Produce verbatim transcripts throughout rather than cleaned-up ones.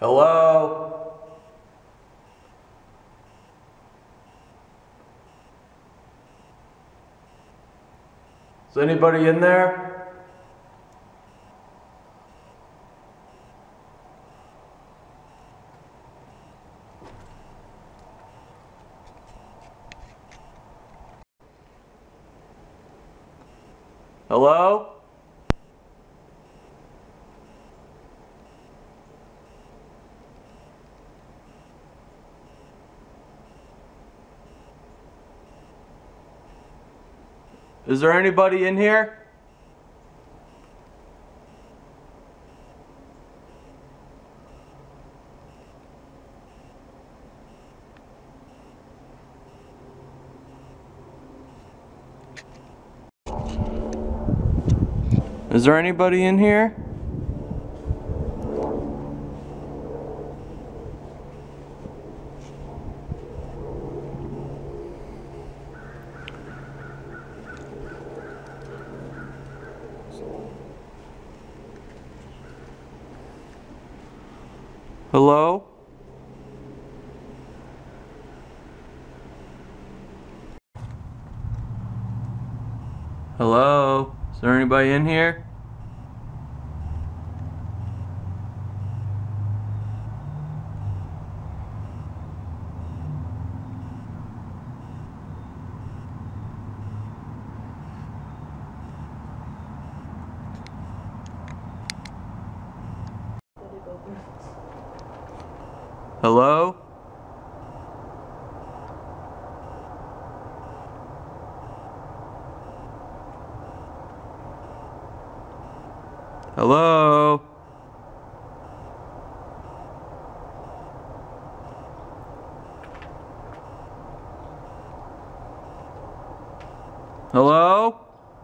Hello? Is anybody in there? Hello? Is there anybody in here? Is there anybody in here? Hello? Hello? Is there anybody in here? Hello? Hello? Hello?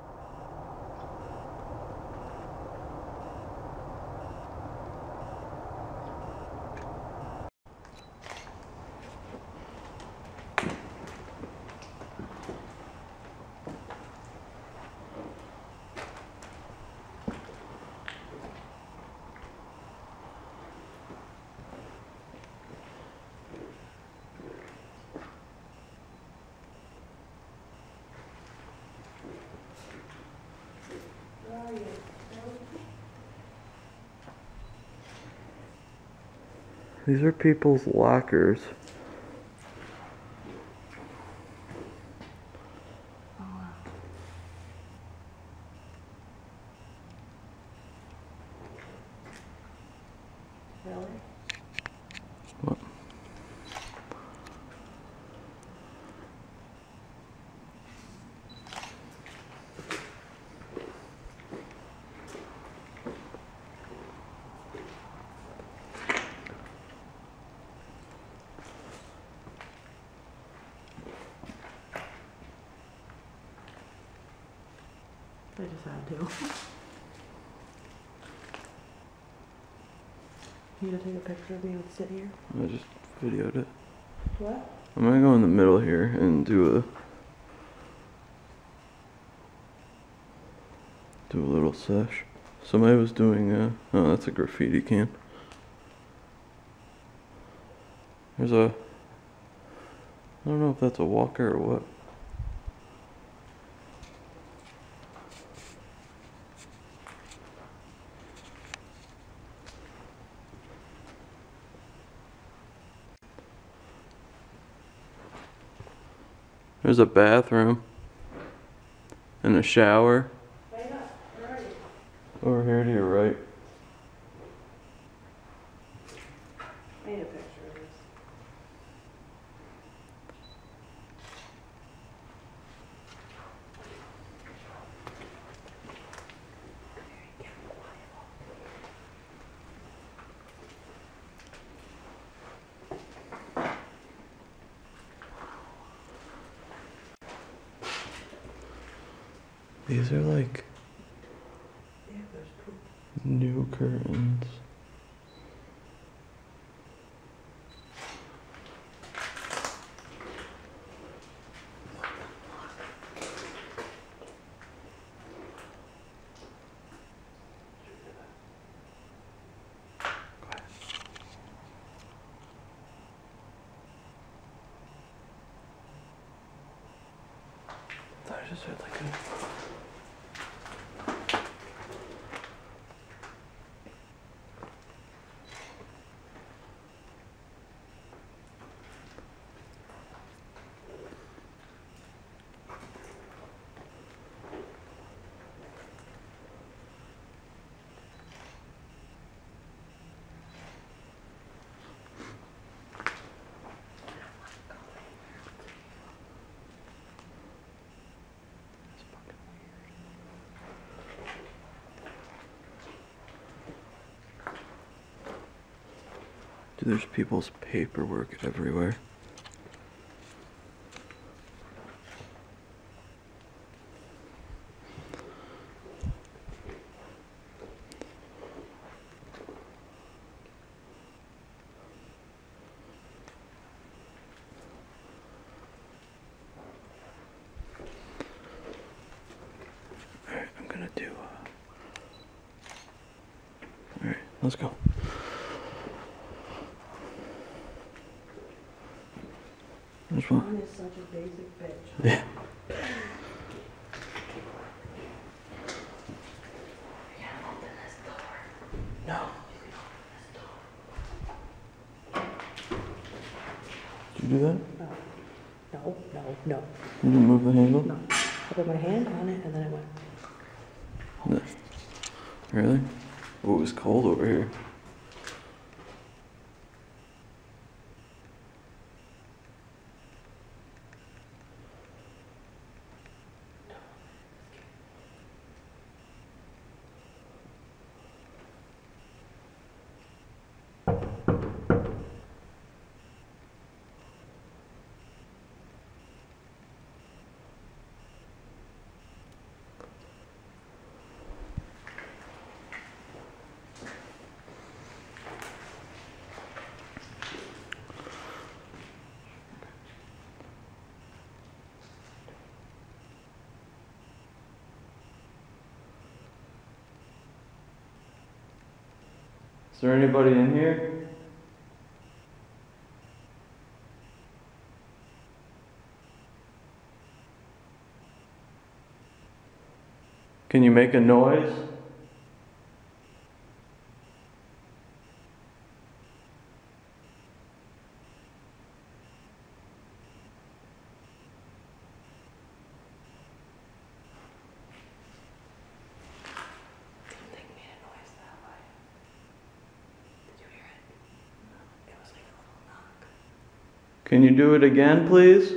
These are people's lockers. Oh, wow. Really? What? I just had to. You gonna take a picture of me and sit here? I just videoed it. What? I'm gonna go in the middle here and do a do a little sesh. Somebody was doing a, oh, that's a graffiti can. There's a, I don't know if that's a walker or what. There's a bathroom and a shower. Wait up, where are you? Over here to your right. I need a picture of this. These are like Yeah, there's poop. new curtains. just had like a... Dude, there's people's paperwork everywhere. Alright, I'm gonna do... Uh... Alright, let's go. Mom is such a basic bitch. Yeah. You can't open this door. No. Did you do that? No, no, no. You didn't move the handle? No. I put my hand on it and then I went. No. Really? Oh, it was cold over here. Is there anybody in here? Can you make a noise? Can you do it again, please?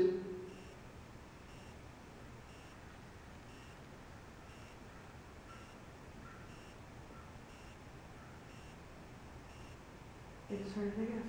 I just heard it again.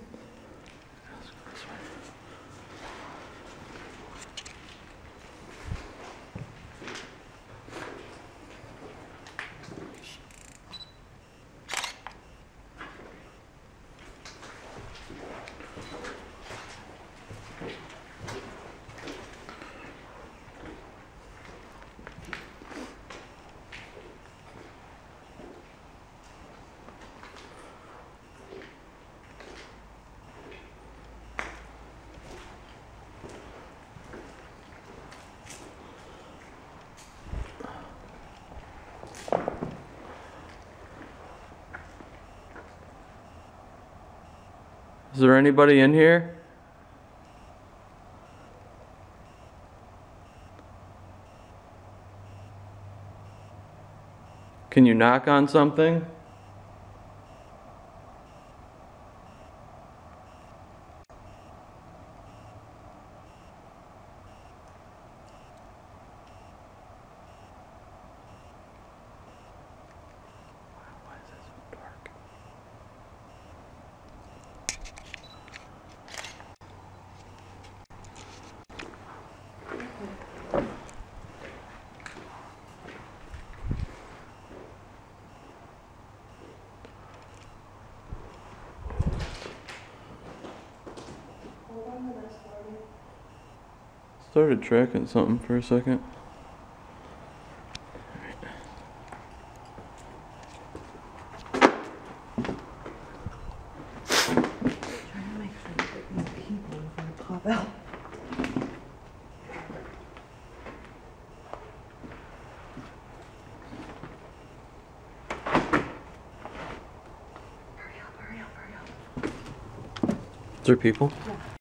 Is there anybody in here? Can you knock on something? Why is it so dark? Started tracking something for a second. Trying to make sure that these people are going to pop out. Is there people? Yeah.